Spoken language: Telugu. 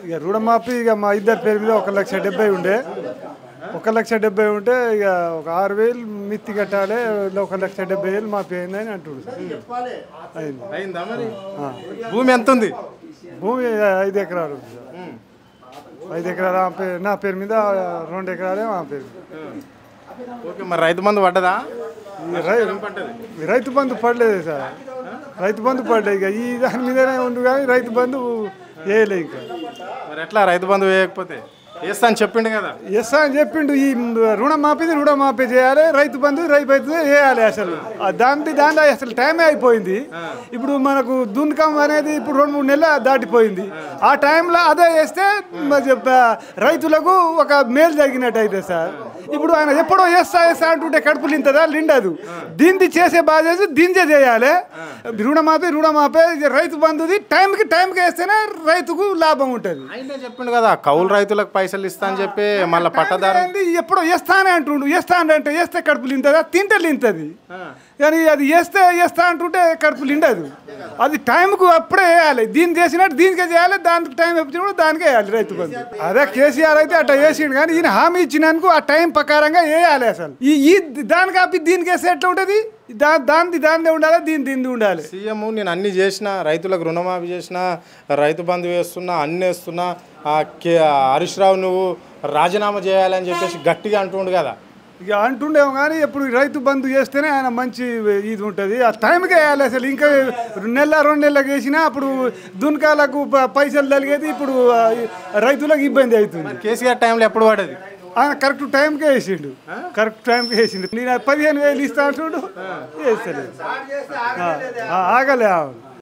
ఇక రుణమాఫీ ఇక మా ఇద్దరి పేరు మీద 1,70,000 ఉండే 1,70,000 ఉంటే ఇక ఒక 6,000 మిత్తి కట్టాలి 1,70,000 మాఫీ అయిందని అంటుడు. అయిందా మరి? భూమి ఎంత ఉంది? భూమి 5 ఎకరాలు ఉంది సార్. 5 ఎకరాలు నా పేరు మీద 2 ఎకరాలే మా పేరు. ఓకే, మరి రైతు బంధు పడ్డదా? రైతు బంధు పడలేదు సార్. రైతు బంధు పడలేదు. ఇక ఈ దాని మీదనే ఉండు కానీ రైతు బంధు వేయలే. ఇంకా మరి ఎట్లా రైతు బంధు వేయకపోతే వేస్తా అని చెప్పిండు కదా? ఎస్తా అని చెప్పిండు. ఈ రుణమాఫీ చేయాలి, రైతు బంధు వేయాలి. అసలు దాని అసలు టైమే అయిపోయింది. ఇప్పుడు మనకు దున్కం అనేది ఇప్పుడు 2-3 నెలలు దాటిపోయింది. ఆ టైంలో అదే వేస్తే రైతులకు ఒక మేలు జరిగినట్టు అయితే సార్. ఇప్పుడు ఆయన ఎప్పుడో వేస్తా అంటుంటే కడుపు లిండదు. దీన్ని చేసే బాధ్యత దీనిదే చేయాలి. రుణమాఫీ రైతు బంధుది టైంకి వేస్తేనే రైతుకు లాభం ఉంటుంది. ఆయన చెప్పిండు కదా కౌలు రైతులకు పైసలు ఇస్తా అని చెప్పి మళ్ళీ పట్టదారు ఎప్పుడో వేస్తానే అంటుండు. వేస్తే కడుపు లింతదా? తింటే లింతది. కానీ అది వేస్తా అంటుంటే కడుపు లిండదు. అది టైంకు అప్పుడే వేయాలి. దీన్ని చేసినట్టు దీనికే చేయాలి. దానికి టైం వచ్చినప్పుడు దానికే వేయాలి రైతు బంధు. అదే కేసీఆర్ అయితే అట్లా వేసిండు. కానీ ఈయన హామీ ఇచ్చినందుకు ఆ టైం ప్రకారంగా వేయాలి. అసలు ఈ దానికి ఆపి దీనికి వేస్తే ఎట్లా ఉంటుంది? దానిదే ఉండాలి, దీనిది ఉండాలి. సీఎం నేను అన్ని చేసిన, రైతులకు రుణమాఫీ చేసిన, రైతు బంధు వేస్తున్నా, అన్ని వేస్తున్నా, హరీష్ రావు నువ్వు రాజీనామా చేయాలని చెప్పేసి గట్టిగా అంటుండు కదా. ఇక అంటుండేమో కానీ ఎప్పుడు రైతు బంధు చేస్తేనే ఆయన మంచి ఇది ఉంటుంది. ఆ టైంకే వేయాలి. అసలు ఇంకా 1-2 నెలలకు వేసినా అప్పుడు దున్కాలకు పైసలు తలిగేది. ఇప్పుడు రైతులకు ఇబ్బంది అవుతుంది. కేసీఆర్ టైంలో ఎప్పుడు పడేది? ఆయన కరెక్ట్ టైంకే వేసిండు. నేను 15,000 ఇస్తా అంటుండు. వేస్తలేదు. ఆగలే.